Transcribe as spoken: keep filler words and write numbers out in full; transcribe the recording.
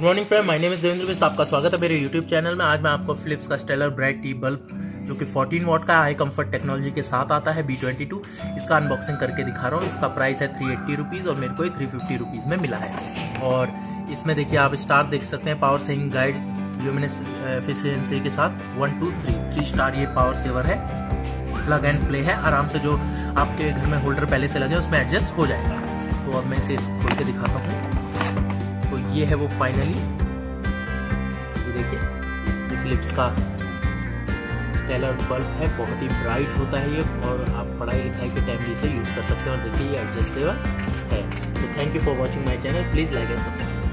Morning friend, my name is Devendra Mishra. आपका स्वागत है मेरे यूट्यूब चैनल में। आज मैं आपको फिलिप्स का स्टेलर ब्राइट टी बल्ब जो कि चौदह वॉट का हाई कंफर्ट टेक्नोलॉजी के साथ आता है बी ट्वेंटी टू, इसका अनबॉक्सिंग करके दिखा रहा हूँ। इसका प्राइस है थ्री एट्टी रुपीज़ और मेरे को ये थ्री फिफ्टी रुपीज़ में मिला है। और इसमें देखिए आप स्टार देख सकते हैं, power saving guide luminance efficiency के साथ one two three three star ये पावर सेवर है। प्लग एंड प्ले है, आराम से जो आपके घर में होल्डर पहले से लगे उसमें एडजस्ट हो जाएगा। तो अब मैं इसे खोल के दिखाता हूँ। तो ये है वो फाइनली, ये देखिए ये फिलिप्स का स्टेलर बल्ब है। बहुत ही ब्राइट होता है ये और आप पढ़ाई लिखाई के टाइम भी इसे यूज़ कर सकते हैं। और देखिए ये एडजस्टेबल है। तो thank you for watching my channel, please like and subscribe.